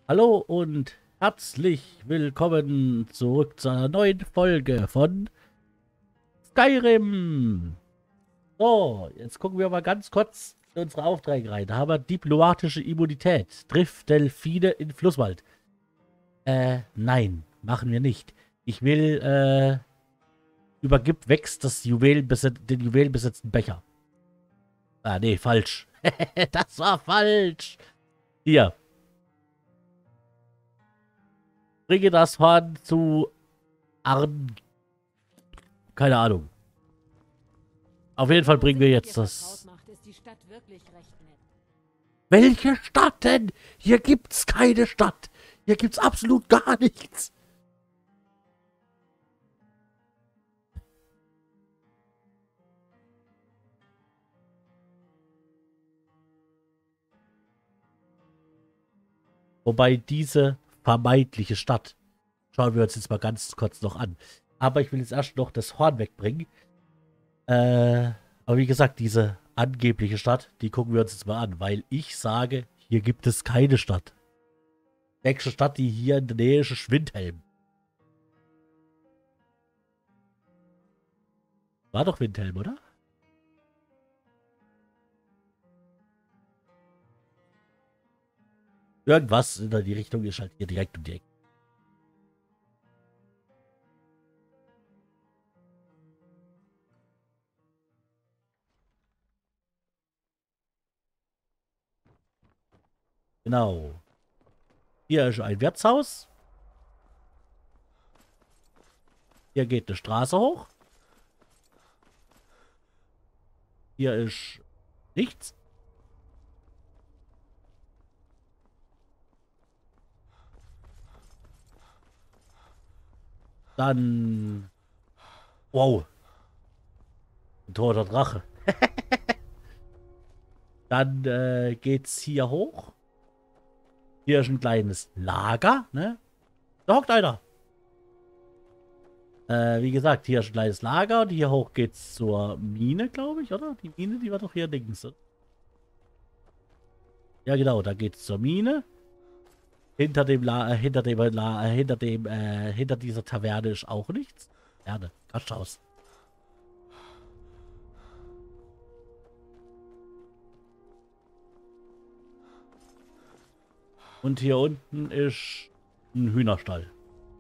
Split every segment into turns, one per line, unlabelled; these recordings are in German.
Hallo und herzlich willkommen zurück zu einer neuen Folge von Skyrim. So, jetzt gucken wir mal ganz kurz in unsere Aufträge rein. Da haben wir diplomatische Immunität. Trifft Delfine in Flusswald. Nein, machen wir nicht. Ich will, übergib Wex den juwelenbesetzten Becher. Ah, nee, falsch. Das war falsch. Hier, bringe das Horn zu Arn. Keine Ahnung. Auf jeden Fall bringen wir jetzt das. Welche Stadt denn? Hier gibt's keine Stadt. Hier gibt's absolut gar nichts. Wobei diese vermeintliche Stadt, schauen wir uns jetzt mal ganz kurz noch an. Aber ich will jetzt erst noch das Horn wegbringen. Aber wie gesagt, diese angebliche Stadt, die gucken wir uns jetzt mal an, weil ich sage, hier gibt es keine Stadt. Die nächste Stadt, die hier in der Nähe ist, ist Windhelm. War doch Windhelm, oder? Irgendwas in die Richtung ist halt hier direkt um die Ecke. Genau. Hier ist ein Wirtshaus. Hier geht eine Straße hoch. Hier ist nichts. Dann. Wow. Ein toter Drache. Dann geht's hier hoch. Hier ist ein kleines Lager, ne? Da hockt einer. Wie gesagt, hier ist ein kleines Lager und hier hoch geht's zur Mine, glaube ich, oder? Die Mine, die war doch hier links. Ja, genau, da geht's zur Mine. Hinter dieser Taverne ist auch nichts. Taverne, Gasthaus. Und hier unten ist ein Hühnerstall.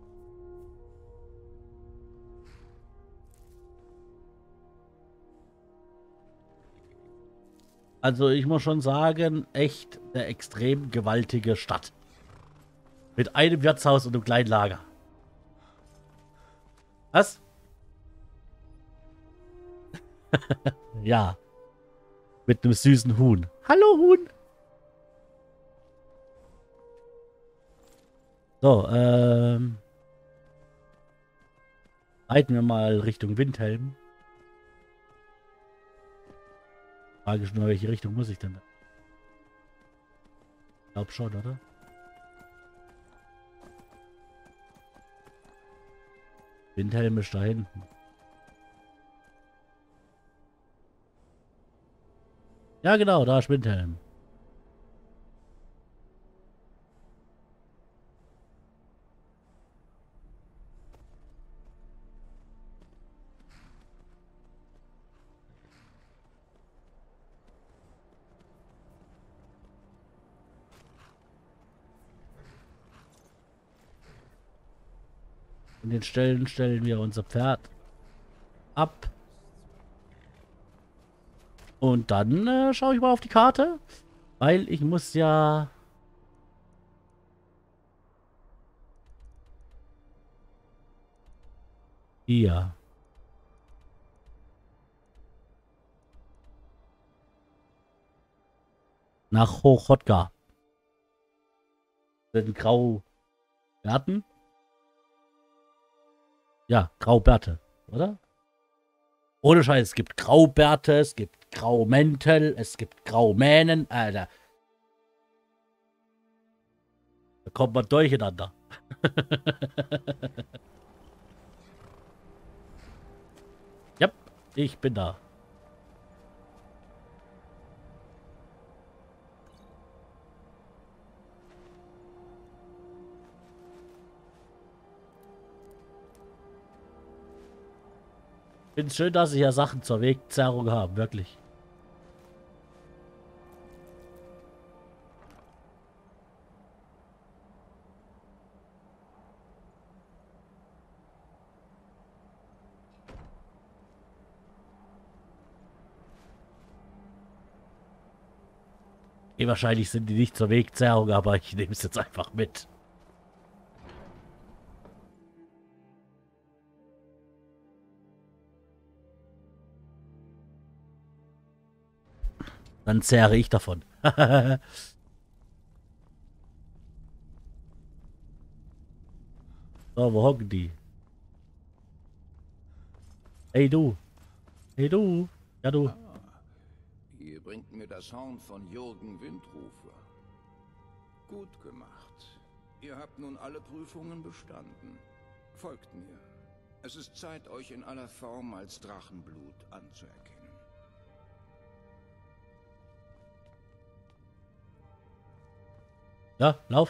Also ich muss schon sagen, echt eine extrem gewaltige Stadt. Mit einem Wirtshaus und einem kleinen Lager. Was? Ja, mit einem süßen Huhn. Hallo Huhn. So, reiten wir mal Richtung Windhelm. Frage ich nur, welche Richtung muss ich denn? Ich glaube schon, oder? Windhelm ist da hinten. Ja, genau, da ist Windhelm. An den Stellen stellen wir unser Pferd ab. Und dann schaue ich mal auf die Karte. Weil ich muss ja... Hier. Nach Hochhodka. Den Graubärten? Ja, Graubärte, oder? Ohne Scheiß, es gibt Graubärte, es gibt Graumäntel, es gibt Graumähnen. Alter, da kommt man durcheinander. Ja, ich bin da. Finde es schön, dass sie hier Sachen zur Wegzerrung haben, wirklich. Wahrscheinlich sind die nicht zur Wegzerrung, aber ich nehme es jetzt einfach mit. Dann zehre ich davon. So, wo hocken die? Hey du. Hey du. Ja du.
Ihr bringt mir das Horn von Jürgen Windrufer. Gut gemacht. Ihr habt nun alle Prüfungen bestanden. Folgt mir. Es ist Zeit, euch in aller Form als Drachenblut anzuerkennen.
Ja, lauf.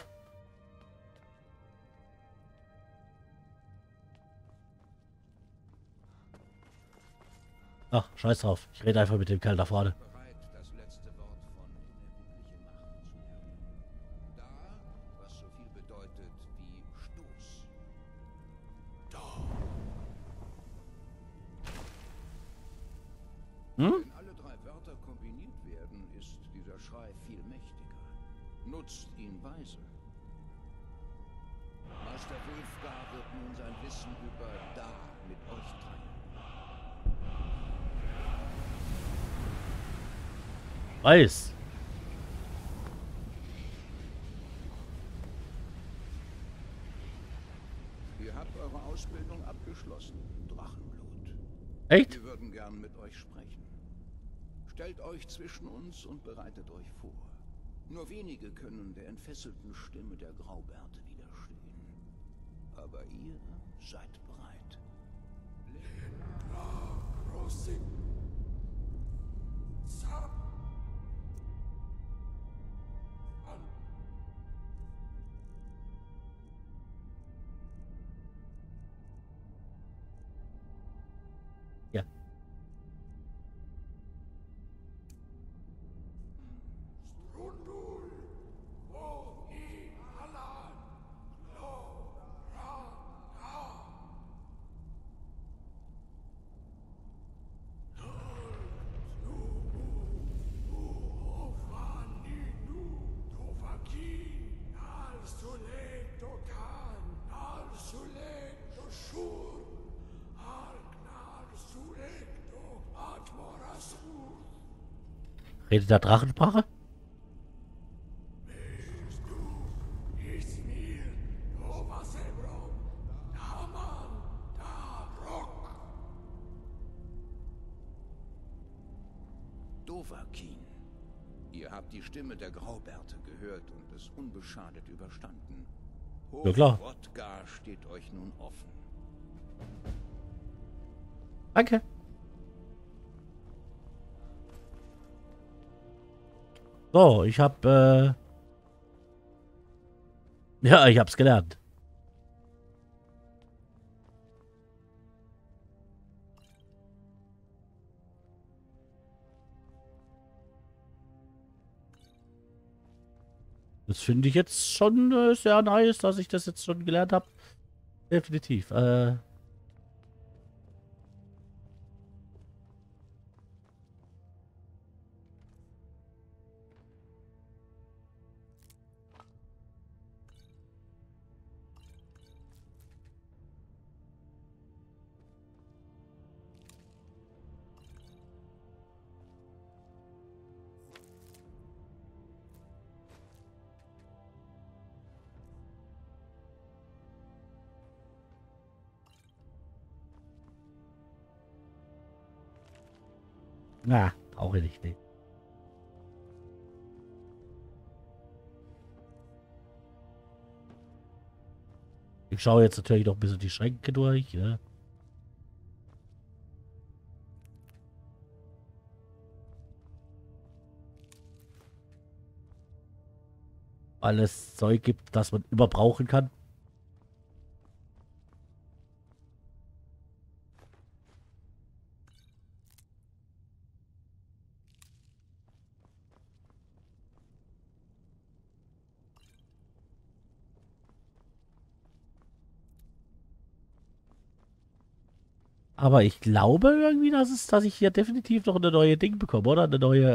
Ach, scheiß drauf. Ich rede einfach mit dem Kerl da vorne.
Bereit, das letzte Wort von unerbittliche Macht zu lernen. Da, was so viel bedeutet wie Stoß.
Hm?
Wenn alle drei Wörter kombiniert werden, ist dieser Schrei viel mächtiger. Nutzt ihn weise. Meister Wulfgar wird nun sein Wissen über Da mit euch teilen.
Weiß.
Ihr habt eure Ausbildung abgeschlossen, Drachenblut.
Echt?
Wir würden gern mit euch sprechen. Stellt euch zwischen uns und bereitet euch vor. Nur wenige können der entfesselten Stimme der Graubärte widerstehen. Aber ihr seid bereit.
Ja. Redet der Drachensprache?
Dovahkiin. Ihr habt die Stimme der Graubärte gehört und es unbeschadet überstanden.
Ja, klar.
Hrothgar steht euch nun offen.
Danke. So, ich hab, ja, ich hab's gelernt. Das finde ich jetzt schon sehr nice, dass ich das jetzt schon gelernt habe. Definitiv. Na, brauche ich nicht. Nee. Ich schaue jetzt natürlich noch ein bisschen die Schränke durch. Ne? Alles Zeug gibt, das man immer brauchen kann. Aber ich glaube irgendwie, dass ich hier definitiv noch eine neue Ding bekomme, oder?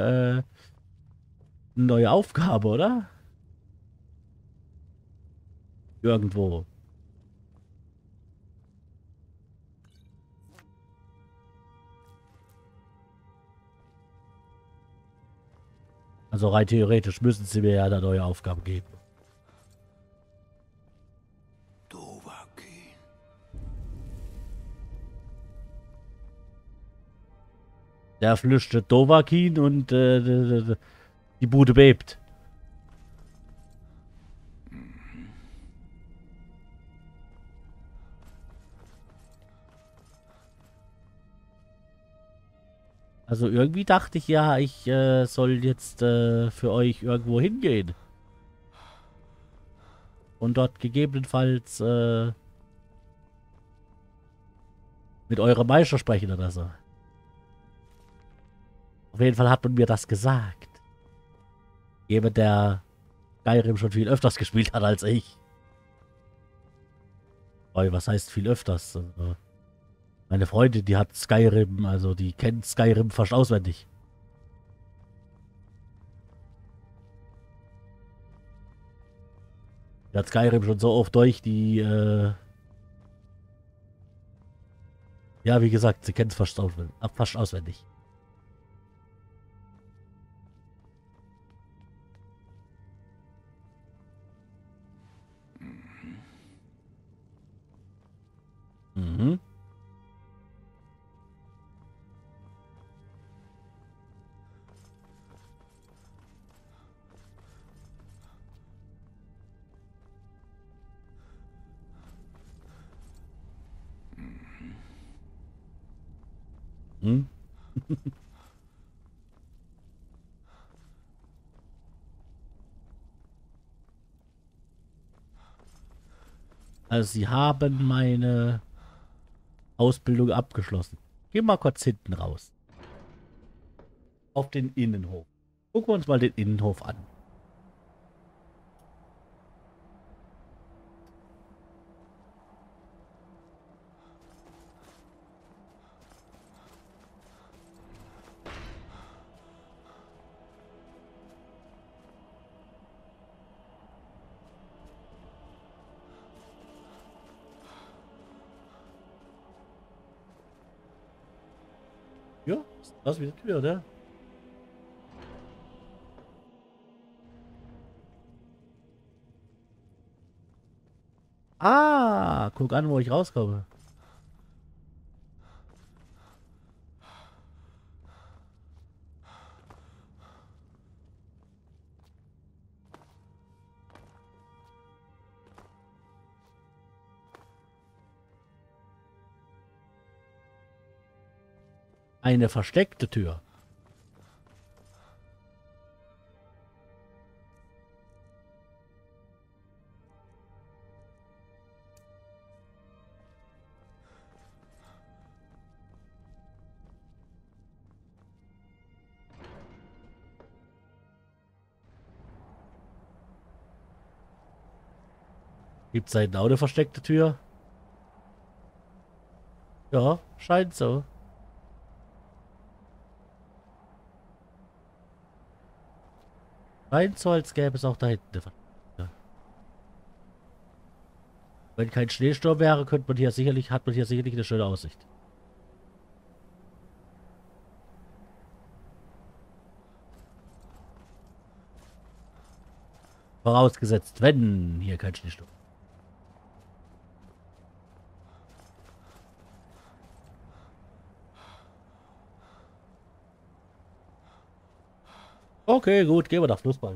Eine neue Aufgabe, oder? Irgendwo. Also rein theoretisch müssen sie mir ja eine neue Aufgabe geben.
Dovahkiin.
Der flüchtet Dovahkiin und die Bude bebt. Also irgendwie dachte ich ja, ich soll jetzt für euch irgendwo hingehen. Und dort gegebenenfalls mit eurem Meister sprechen oder so. Auf jeden Fall hat man mir das gesagt. Jemand, der Skyrim schon viel öfters gespielt hat als ich. Oi, was heißt viel öfters? Also, meine Freundin, die hat Skyrim, also die kennt Skyrim fast auswendig. Die hat Skyrim schon so oft durch, ja, wie gesagt, sie kennt es fast auswendig. Mhm. Mhm. Also, sie haben meine Ausbildung abgeschlossen. Geh mal kurz hinten raus. Auf den Innenhof. Gucken wir uns mal den Innenhof an. Ja, ist das wieder Tür, oder? Ah, guck an, wo ich rauskomme. Eine versteckte Tür. Gibt es eine eine versteckte Tür? Ja, scheint so. Scheint so, als gäbe es auch da hinten eine versteckte Tür. Wenn kein Schneesturm wäre, hat man hier sicherlich eine schöne Aussicht. Vorausgesetzt, wenn hier kein Schneesturm. Okay, gut, gehen wir nach Flussbald.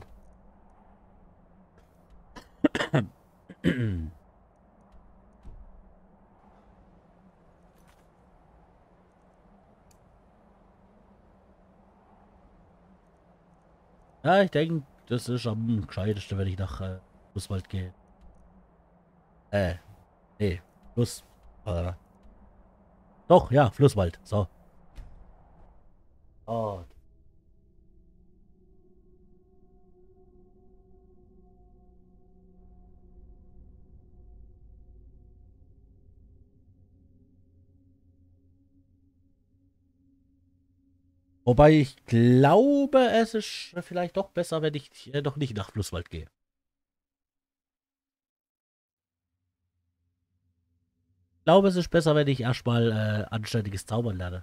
Ja, ich denke, das ist am gescheitesten, wenn ich nach Flusswald gehe. Äh, nee, Fluss. Äh, doch, ja, Flusswald. So. Oh. Wobei ich glaube, es ist vielleicht doch besser, wenn ich doch nicht nach Flusswald gehe. Ich glaube, es ist besser, wenn ich erstmal anständiges Zaubern lerne.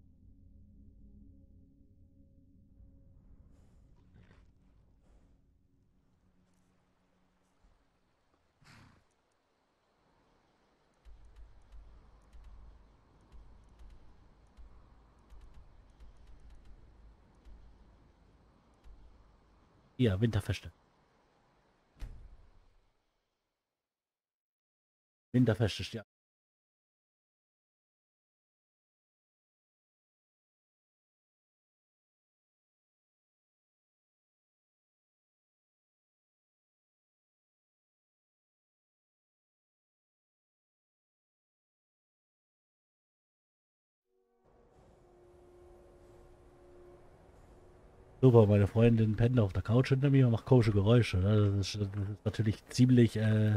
Hier, Winterfeste. Winterfeste, ja. Super, meine Freundin pennt auf der Couch hinter mir und macht komische Geräusche. Ne? Das ist natürlich ziemlich,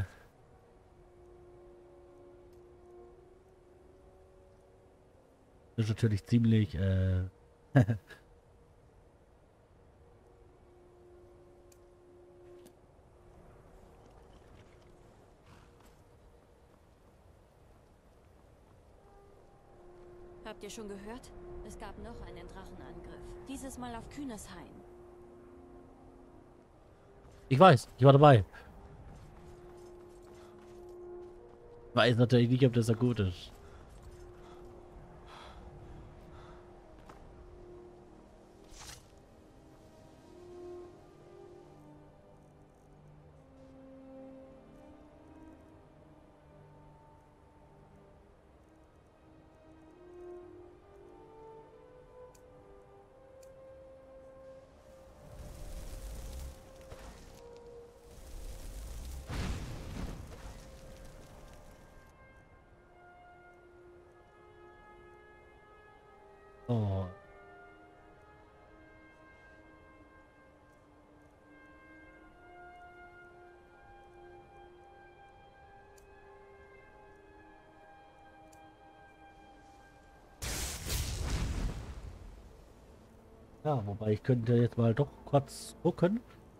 das ist natürlich ziemlich,
Habt ihr schon gehört? Es gab noch einen Drachenangriff. Dieses Mal auf Kühneshain.
ich weiß, ich war dabei. Weiß natürlich nicht, ob das so gut ist. Oh. Ja, wobei ich könnte jetzt mal doch kurz gucken.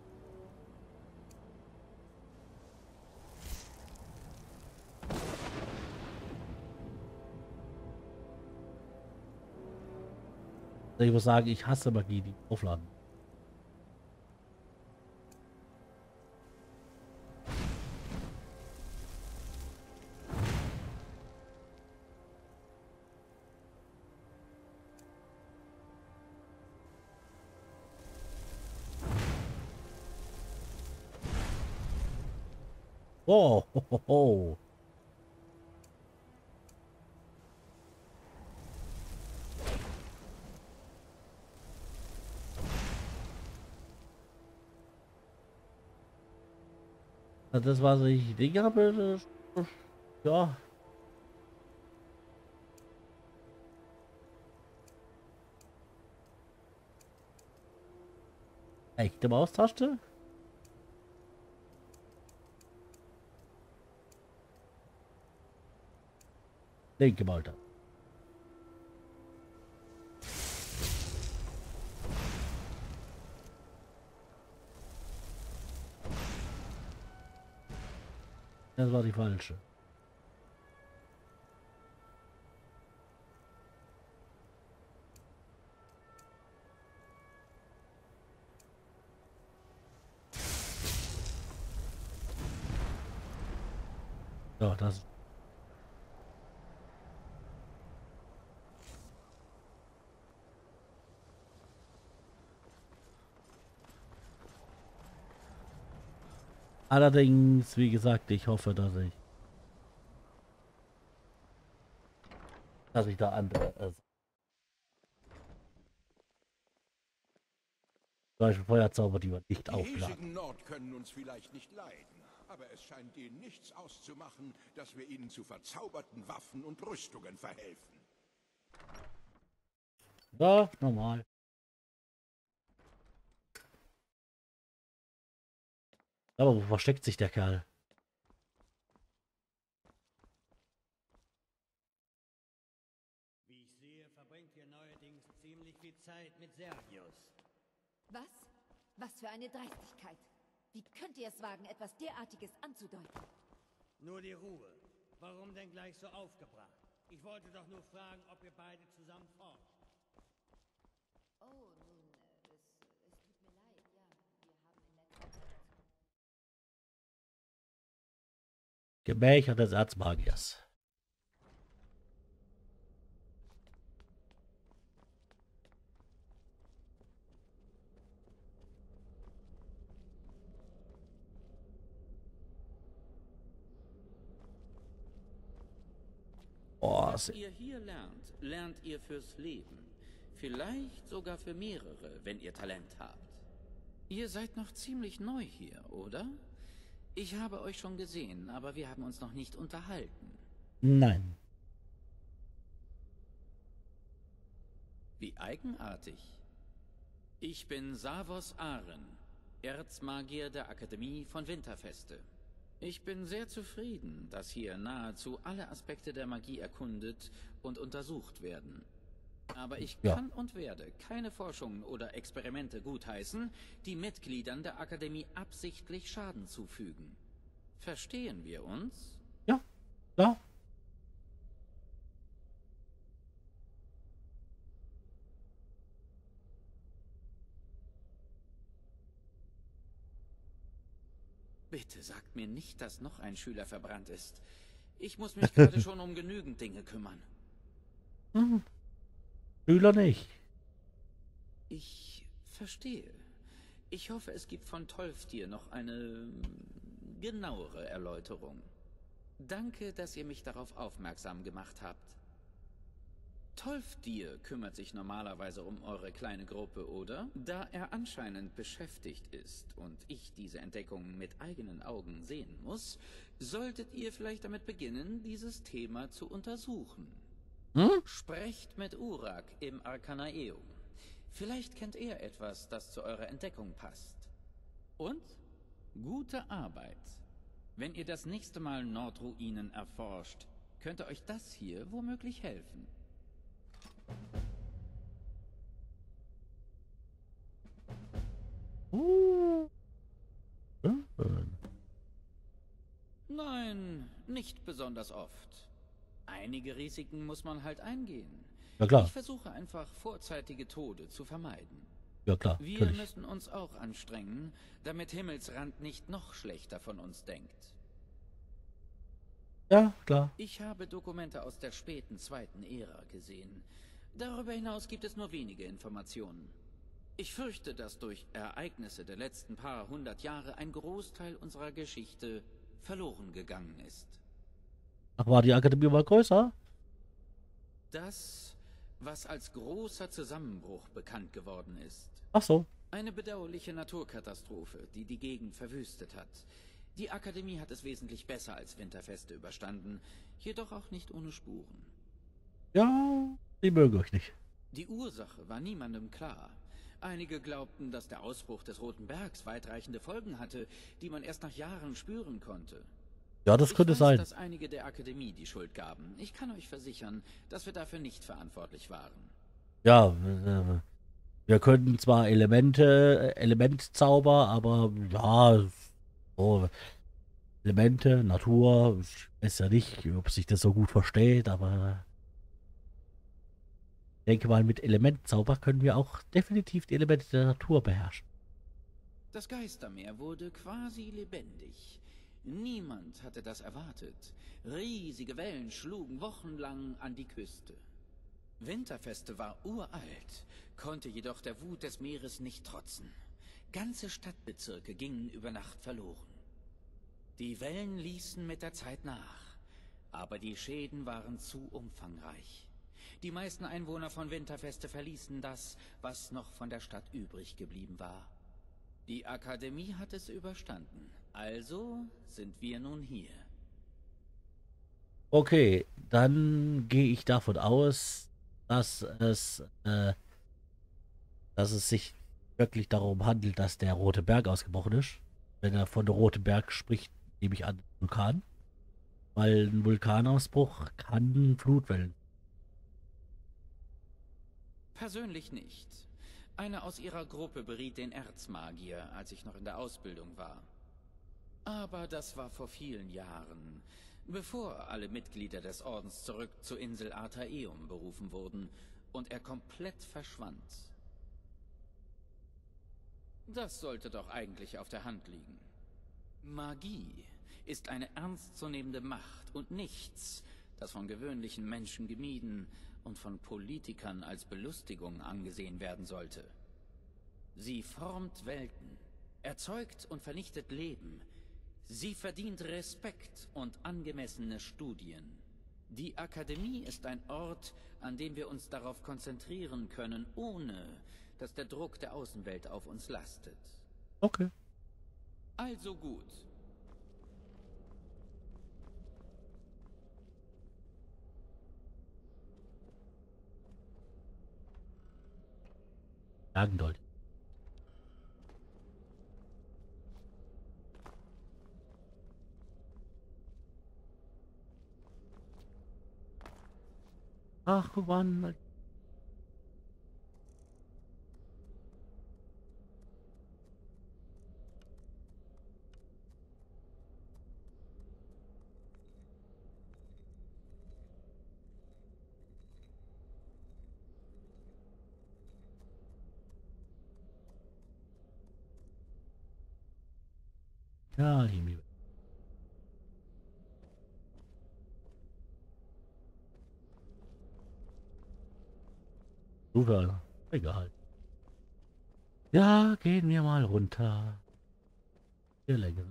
Ich muss sagen, ich hasse Magie, die aufladen. Oh, ho, ho, ho. Das, was ich Ding habe, ja, echte Maustaste. Linke Maustaste. Das war die falsche. Ja, das. Allerdings, wie gesagt, ich hoffe, dass ich da andere, zum Beispiel Feuerzauber, die man nicht
Die
aufladen.
hiesigen Nord können uns vielleicht nicht leiden, aber es scheint ihnen nichts auszumachen, dass wir ihnen zu verzauberten Waffen und Rüstungen verhelfen.
Ja, normal. Aber wo versteckt sich der Kerl?
Wie ich sehe, verbringt ihr neuerdings ziemlich viel Zeit Sergius.
Was? Was für eine Dreistigkeit. Wie könnt ihr es wagen, etwas derartiges anzudeuten?
Nur die Ruhe. Warum denn gleich so aufgebracht? Ich wollte doch nur fragen, ob ihr beide zusammen forscht.
Oh, nun, es tut mir leid, ja. Wir haben in letzter Zeit...
Gemächer des Erzmagiers. Oh,
Was ihr hier lernt, lernt ihr fürs Leben. Vielleicht sogar für mehrere, wenn ihr Talent habt. Ihr seid noch ziemlich neu hier, oder? Ich habe euch schon gesehen, aber wir haben uns noch nicht unterhalten.
nein.
Wie eigenartig. Ich bin Savos Aren, Erzmagier der Akademie von Winterfeste. Ich bin sehr zufrieden, dass hier nahezu alle Aspekte der Magie erkundet und untersucht werden. Aber ich kann und werde keine Forschungen oder Experimente gutheißen, die Mitgliedern der Akademie absichtlich Schaden zufügen. Verstehen wir uns?
Ja, klar.
Bitte sagt mir nicht, dass noch ein Schüler verbrannt ist. Ich muss mich gerade schon um genügend Dinge kümmern.
Schüler nicht.
Ich verstehe. Ich hoffe, es gibt von Tolfdir noch eine genauere Erläuterung. Danke, dass ihr mich darauf aufmerksam gemacht habt. Tolfdir kümmert sich normalerweise um eure kleine Gruppe, oder? Da er anscheinend beschäftigt ist und ich diese Entdeckung mit eigenen Augen sehen muss, solltet ihr vielleicht damit beginnen, dieses Thema zu untersuchen. Sprecht mit Urak im Arkanaeum. Vielleicht kennt er etwas, das zu eurer Entdeckung passt. Und gute Arbeit. Wenn ihr das nächste Mal Nordruinen erforscht, könnte euch das hier womöglich helfen. Nein, nicht besonders oft. Einige Risiken muss man halt eingehen.
Ja klar,
Ich versuche einfach, vorzeitige Tode zu vermeiden.
ja klar,
Wir
natürlich.
müssen uns auch anstrengen, damit Himmelsrand nicht noch schlechter von uns denkt.
Ja, klar.
Ich habe Dokumente aus der späten zweiten Ära gesehen. Darüber hinaus gibt es nur wenige Informationen. Ich fürchte, dass durch Ereignisse der letzten paar hundert Jahre ein Großteil unserer Geschichte verloren gegangen ist.
Ach, war die Akademie mal größer?
Das, was als großer Zusammenbruch bekannt geworden ist.
Ach so.
Eine bedauerliche Naturkatastrophe, die die Gegend verwüstet hat. Die Akademie hat es wesentlich besser als Winterfeste überstanden, jedoch auch nicht ohne Spuren.
Ja, die mögen euch nicht.
Die Ursache war niemandem klar. Einige glaubten, dass der Ausbruch des Roten Bergs weitreichende Folgen hatte, die man erst nach Jahren spüren konnte.
Ja, das könnte
Ich weiß,
sein.
dass einige der Akademie die Schuld gaben. Ich kann euch versichern, dass wir dafür nicht verantwortlich waren.
Ja, wir können zwar Elementzauber, aber ja, so, Elemente, Natur, ich weiß ja nicht, ob sich das so gut versteht, aber ich denke mal, mit Elementzauber können wir auch definitiv die Elemente der Natur beherrschen.
Das Geistermeer wurde quasi lebendig. Niemand hatte das erwartet. Riesige Wellen schlugen wochenlang an die Küste. Winterfeste war uralt, konnte jedoch der Wut des Meeres nicht trotzen. Ganze Stadtbezirke gingen über Nacht verloren. Die Wellen ließen mit der Zeit nach, aber die Schäden waren zu umfangreich. Die meisten Einwohner von Winterfeste verließen das, was noch von der Stadt übrig geblieben war. Die Akademie hat es überstanden, also sind wir nun hier.
Okay, dann gehe ich davon aus, dass es sich wirklich darum handelt, dass der Rote Berg ausgebrochen ist. Wenn er von der Rote Berg spricht, nehme ich an, Vulkan. Weil ein Vulkanausbruch kann Flutwellen.
Persönlich nicht. Einer aus ihrer Gruppe beriet den Erzmagier, als ich noch in der Ausbildung war. Aber das war vor vielen Jahren, bevor alle Mitglieder des Ordens zurück zur Insel Artaeum berufen wurden und er komplett verschwand. Das sollte doch eigentlich auf der Hand liegen. Magie ist eine ernstzunehmende Macht und nichts, das von gewöhnlichen Menschen gemieden und von Politikern als Belustigung angesehen werden sollte. Sie formt Welten, erzeugt und vernichtet Leben. Sie verdient Respekt und angemessene Studien. Die Akademie ist ein Ort, an dem wir uns darauf konzentrieren können, ohne dass der Druck der Außenwelt auf uns lastet.
Okay.
Also gut.
Bergendold. Ach, guck mal. Ja, irgendwie. Super. Egal. Ja, gehen wir mal runter. Hier länger.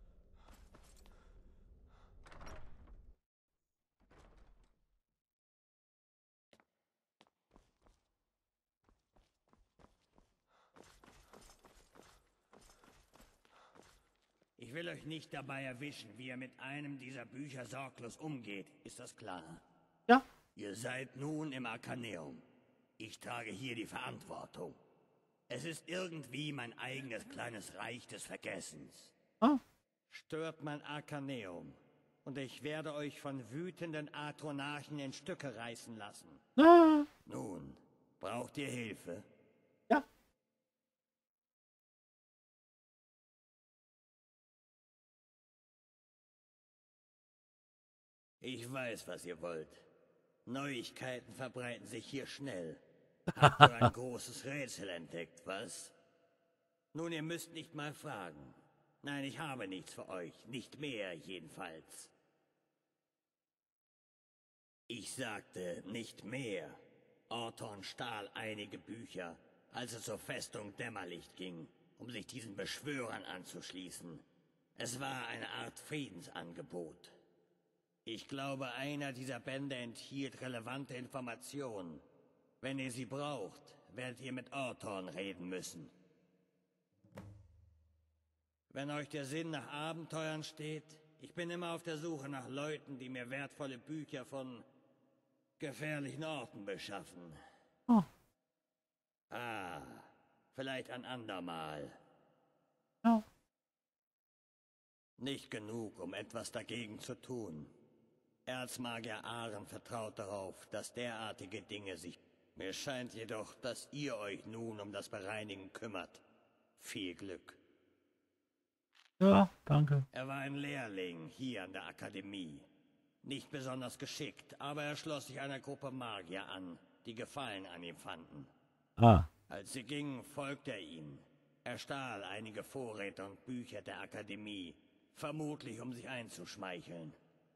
Ich will euch nicht dabei erwischen, wie ihr mit einem dieser Bücher sorglos umgeht. Ist das klar?
Ja.
Ihr seid nun im Arkaneum. Ich trage hier die Verantwortung. Es ist irgendwie mein eigenes kleines Reich des Vergessens.
Ah.
Stört mein Arkaneum und ich werde euch von wütenden Atronarchen in Stücke reißen lassen.
Ah.
Nun, braucht ihr Hilfe?
Ja.
Ich weiß, was ihr wollt. Neuigkeiten verbreiten sich hier schnell. Habt ihr ein großes Rätsel entdeckt, was? Nun, ihr müsst nicht mal fragen. Nein, ich habe nichts für euch. Nicht mehr, jedenfalls. Ich sagte, nicht mehr. Orton stahl einige Bücher, als er zur Festung Dämmerlicht ging, um sich diesen Beschwörern anzuschließen. Es war eine Art Friedensangebot. Ich glaube, einer dieser Bände enthielt relevante Informationen. Wenn ihr sie braucht, werdet ihr mit Orton reden müssen. Wenn euch der Sinn nach Abenteuern steht, ich bin immer auf der Suche nach Leuten, die mir wertvolle Bücher von gefährlichen Orten beschaffen.
Oh.
Ah, vielleicht ein andermal.
Ja.
Nicht genug, um etwas dagegen zu tun. Erzmagier Aren vertraut darauf, dass derartige Dinge sich... Mir scheint jedoch, dass ihr euch nun um das Bereinigen kümmert. Viel Glück.
Ja, danke.
Er war ein Lehrling hier an der Akademie. Nicht besonders geschickt, aber er schloss sich einer Gruppe Magier an, die Gefallen an ihm fanden.
Ah.
Als sie gingen, folgte er ihnen. Er stahl einige Vorräte und Bücher der Akademie, vermutlich um sich einzuschmeicheln.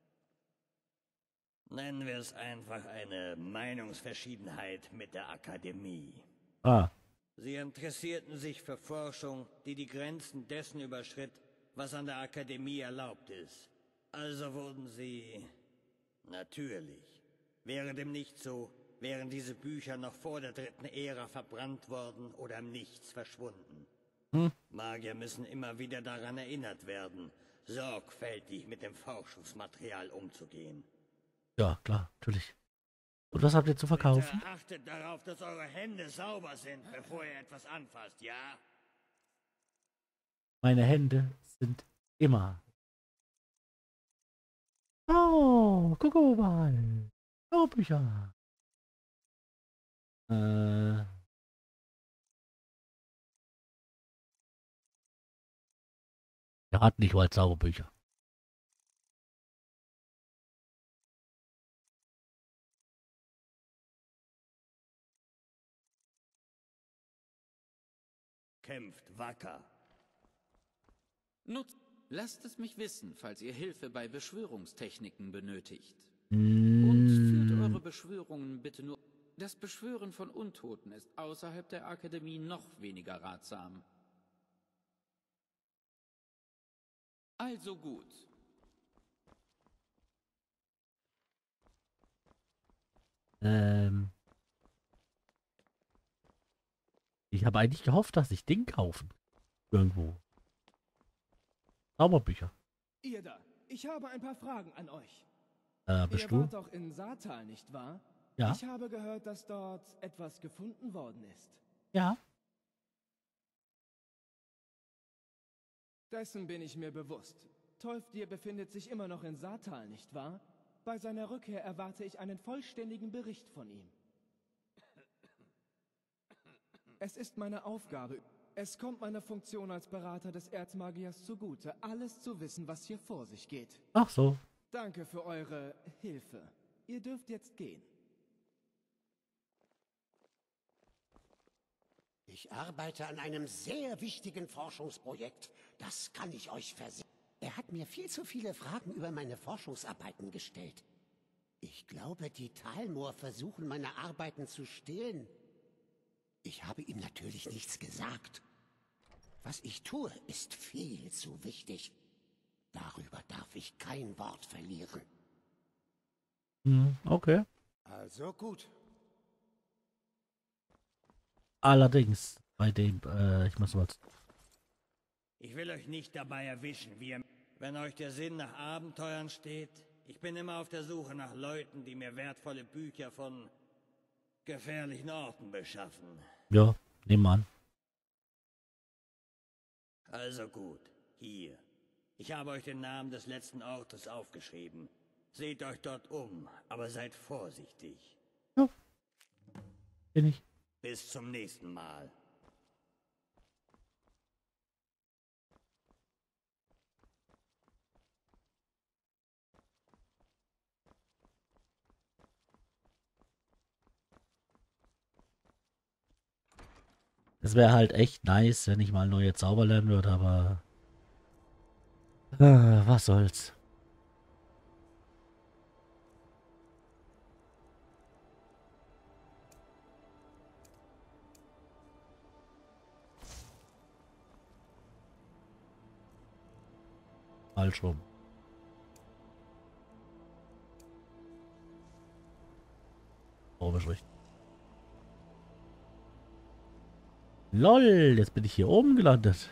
Nennen wir es einfach eine Meinungsverschiedenheit mit der Akademie.
Ah.
Sie interessierten sich für Forschung, die die Grenzen dessen überschritt, was an der Akademie erlaubt ist. Also wurden sie... Natürlich. Wäre dem nicht so, wären diese Bücher noch vor der dritten Ära verbrannt worden oder im Nichts verschwunden. Magier müssen immer wieder daran erinnert werden, sorgfältig mit dem Forschungsmaterial umzugehen.
Ja, klar, natürlich. Und was habt ihr zu verkaufen?
Bitte achtet darauf, dass eure Hände sauber sind, bevor ihr etwas anfasst, ja?
Meine Hände sind immer. Oh, guck mal. Oh, Bücher. Er hat nicht mal Zauberbücher.
Kämpft wacker.
Lasst es mich wissen, falls ihr Hilfe bei Beschwörungstechniken benötigt.
Mm,
Und führt eure Beschwörungen bitte nur... Das Beschwören von Untoten ist außerhalb der Akademie noch weniger ratsam. Also gut.
Ich habe eigentlich gehofft, dass ich Ding kaufen. Irgendwo. Zauberbücher.
Ihr da, ich habe ein paar Fragen an euch.
Bist
Ihr
du?
wart doch in Saartal, nicht wahr?
Ja.
Ich habe gehört, dass dort etwas gefunden worden ist.
Ja.
Dessen bin ich mir bewusst. Tolfdir befindet sich immer noch in Saartal, nicht wahr? Bei seiner Rückkehr erwarte ich einen vollständigen Bericht von ihm. Es ist meine Aufgabe. Es kommt meiner Funktion als Berater des Erzmagiers zugute, alles zu wissen, was hier vor sich geht.
Ach so.
Danke für eure Hilfe. Ihr dürft jetzt gehen.
Ich arbeite an einem sehr wichtigen Forschungsprojekt. Das kann ich euch versichern. Er hat mir viel zu viele Fragen über meine Forschungsarbeiten gestellt. Ich glaube, die Talmor versuchen, meine Arbeiten zu stehlen. Ich habe ihm natürlich nichts gesagt. Was ich tue, ist viel zu wichtig. Darüber darf ich kein Wort verlieren.
Okay.
Also gut.
Allerdings, bei dem, ich muss mal...
Ich will euch nicht dabei erwischen, wenn euch der Sinn nach Abenteuern steht. Ich bin immer auf der Suche nach Leuten, die mir wertvolle Bücher von gefährlichen Orten beschaffen.
Ja, nehmen an.
Also gut, hier. Ich habe euch den Namen des letzten Ortes aufgeschrieben. Seht euch dort um, aber seid vorsichtig.
Ja. Bin ich.
Bis zum nächsten Mal.
Es wäre halt echt nice, wenn ich mal neue Zauber lernen würde, aber... was soll's. Falsch rum. Komisch richtig. LOL, jetzt bin ich hier oben gelandet.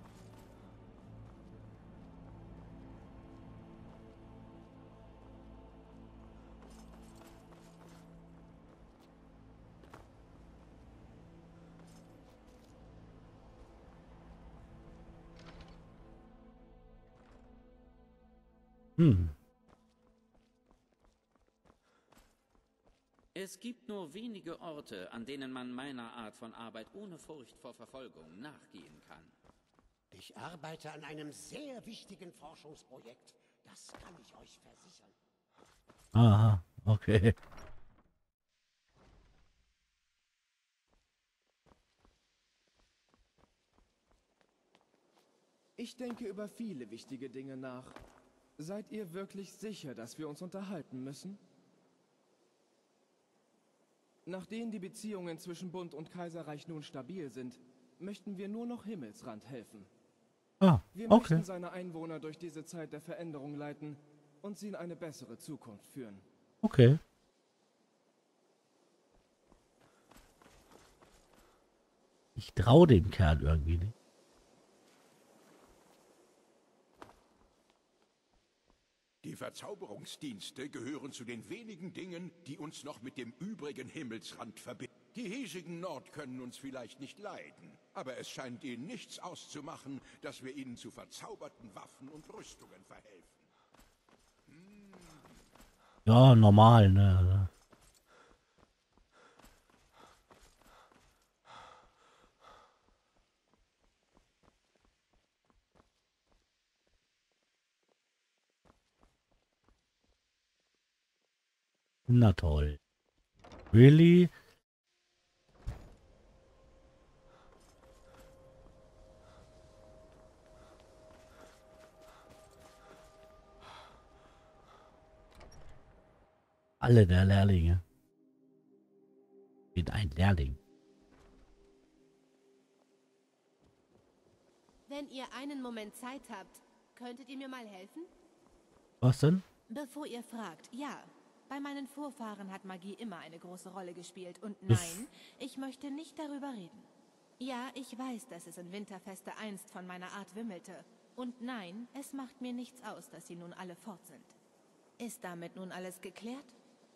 Es gibt nur wenige Orte, an denen man meiner Art von Arbeit ohne Furcht vor Verfolgung nachgehen kann.
Ich arbeite an einem sehr wichtigen Forschungsprojekt. Das kann ich euch versichern.
Aha, okay.
Ich denke über viele wichtige Dinge nach. Seid ihr wirklich sicher, dass wir uns unterhalten müssen? Nachdem die Beziehungen zwischen Bund und Kaiserreich nun stabil sind, möchten wir nur noch Himmelsrand helfen.
Ah,
Wir
okay.
möchten seine Einwohner durch diese Zeit der Veränderung leiten und sie in eine bessere Zukunft führen.
Okay. Ich traue dem Kerl irgendwie nicht.
Die Verzauberungsdienste gehören zu den wenigen Dingen, die uns noch mit dem übrigen Himmelsrand verbinden. Die hiesigen Nord können uns vielleicht nicht leiden, aber es scheint ihnen nichts auszumachen, dass wir ihnen zu verzauberten Waffen und Rüstungen verhelfen.
Ja, normal, ne? Na toll. Really? Alle der Lehrlinge. Bin ein Lehrling.
Wenn ihr einen Moment Zeit habt, könntet ihr mir mal helfen?
Was denn?
Bevor ihr fragt, ja. Bei meinen Vorfahren hat Magie immer eine große Rolle gespielt. Und nein, ich möchte nicht darüber reden. Ja, ich weiß, dass es in Winterfeste einst von meiner Art wimmelte. Und nein, es macht mir nichts aus, dass sie nun alle fort sind. Ist damit nun alles geklärt?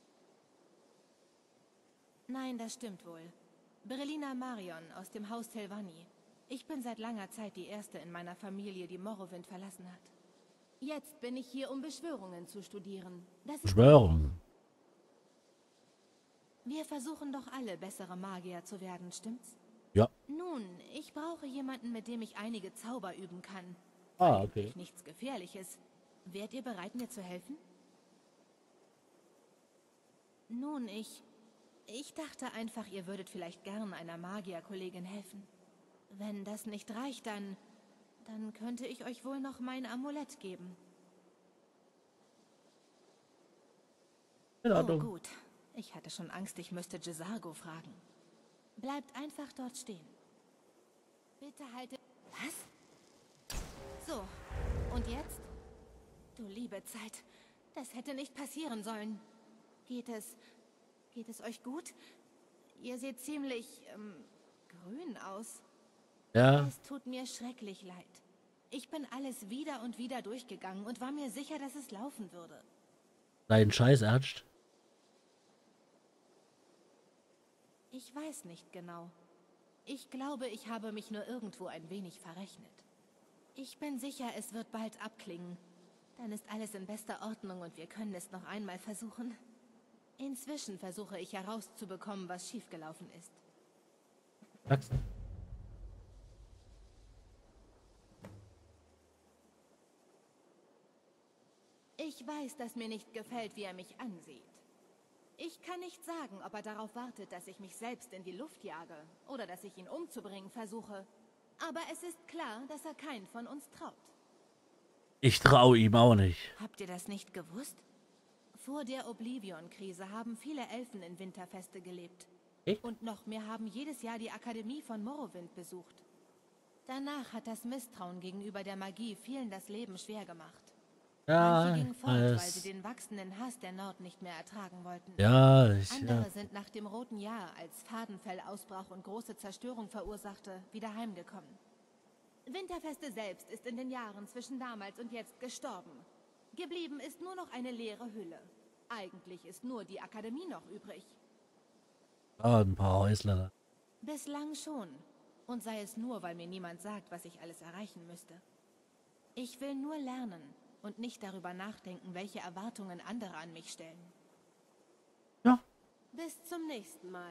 Nein, das stimmt wohl. Berlina Marion aus dem Haus Telvanni. Ich bin seit langer Zeit die Erste in meiner Familie, die Morrowind verlassen hat. Jetzt bin ich hier, um Beschwörungen zu studieren. Das ist
Beschwörung.
Wir versuchen doch alle, bessere Magier zu werden, stimmt's?
Ja.
Nun, ich brauche jemanden, mit dem ich einige Zauber üben kann.
Ah, okay.
Eigentlich nichts Gefährliches. Wärt ihr bereit, mir zu helfen? Nun, ich dachte einfach, ihr würdet vielleicht gern einer Magierkollegin helfen. Wenn das nicht reicht, dann könnte ich euch wohl noch mein Amulett geben.
In
Oh,
Ordnung.
gut. Ich hatte schon Angst, ich müsste Gisargo fragen. Bleibt einfach dort stehen. Bitte haltet... Was? So, und jetzt? Du liebe Zeit, das hätte nicht passieren sollen. Geht es euch gut? Ihr seht ziemlich, grün aus.
Ja.
Es tut mir schrecklich leid. Ich bin alles wieder und wieder durchgegangen und war mir sicher, dass es laufen würde.
Dein Scheiß Ernst?
Ich weiß nicht genau. Ich glaube, ich habe mich nur irgendwo ein wenig verrechnet. Ich bin sicher, es wird bald abklingen. Dann ist alles in bester Ordnung und wir können es noch einmal versuchen. Inzwischen versuche ich herauszubekommen, was schiefgelaufen ist.
Sagst du?
Ich weiß, dass mir nicht gefällt, wie er mich ansieht. Ich kann nicht sagen, ob er darauf wartet, dass ich mich selbst in die Luft jage oder dass ich ihn umzubringen versuche. Aber es ist klar, dass er keinen von uns traut.
Ich traue ihm auch nicht.
Habt ihr das nicht gewusst? Vor der Oblivion-Krise haben viele Elfen in Winterfeste gelebt.
Echt?
Und noch mehr haben jedes Jahr die Akademie von Morrowind besucht. Danach hat das Misstrauen gegenüber der Magie vielen das Leben schwer gemacht.
Ja,
Manche gingen fort, weil
alles.
sie den wachsenden Hass der Nord nicht mehr ertragen wollten.
Ja,
Andere sind nach dem Roten Jahr, als Fadenfell ausbrach und große Zerstörung verursachte, wieder heimgekommen. Winterfeste selbst ist in den Jahren zwischen damals und jetzt gestorben. Geblieben ist nur noch eine leere Hülle. Eigentlich ist nur die Akademie noch übrig.
Ah, ein paar Häusler da.
Bislang schon. Und sei es nur, weil mir niemand sagt, was ich alles erreichen müsste. Ich will nur lernen und nicht darüber nachdenken, welche Erwartungen andere an mich stellen.
Ja.
Bis zum nächsten Mal.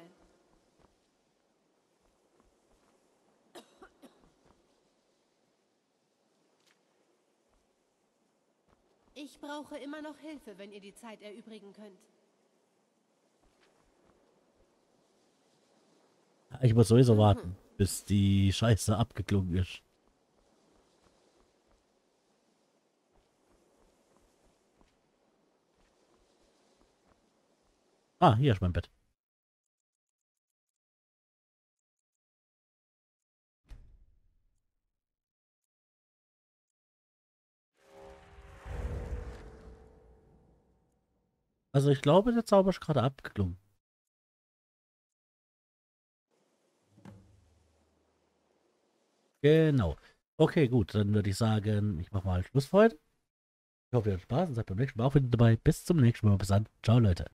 Ich brauche immer noch Hilfe, wenn ihr die Zeit erübrigen könnt.
Ich muss sowieso warten, bis die Scheiße abgeklungen ist. Ah, hier ist mein Bett. Also ich glaube, der Zauber ist gerade abgeklungen. Genau. Okay, gut, dann würde ich sagen, ich mache mal Schluss für heute. Ich hoffe, ihr habt Spaß und seid beim nächsten Mal auch wieder dabei. Bis zum nächsten Mal. Bis dann. Ciao, Leute.